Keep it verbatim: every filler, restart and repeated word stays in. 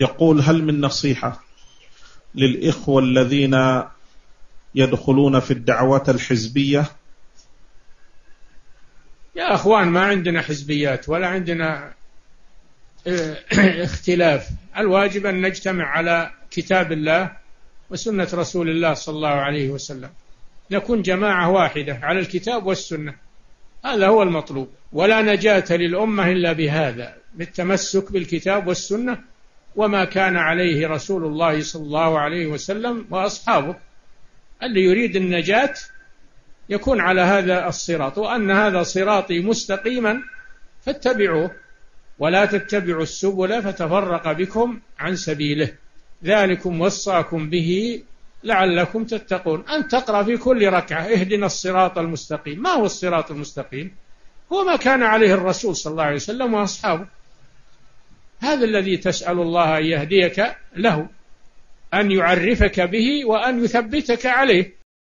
يقول: هل من نصيحة للإخوة الذين يدخلون في الدعوات الحزبية؟ يا أخوان، ما عندنا حزبيات ولا عندنا اختلاف. الواجب أن نجتمع على كتاب الله وسنة رسول الله صلى الله عليه وسلم، نكون جماعة واحدة على الكتاب والسنة، هذا هو المطلوب. ولا نجاة للأمة إلا بهذا، بالتمسك بالكتاب والسنة وما كان عليه رسول الله صلى الله عليه وسلم وأصحابه. اللي يريد النجاة يكون على هذا الصراط، وأن هذا صراطي مستقيما فاتبعوه ولا تتبعوا السبل فتفرق بكم عن سبيله، ذلكم وصاكم به لعلكم تتقون. أن تقرأ في كل ركعة: اهدنا الصراط المستقيم. ما هو الصراط المستقيم؟ هو ما كان عليه الرسول صلى الله عليه وسلم وأصحابه. هذا الذي تسأل الله أن يهديك له، أن يعرفك به وأن يثبتك عليه.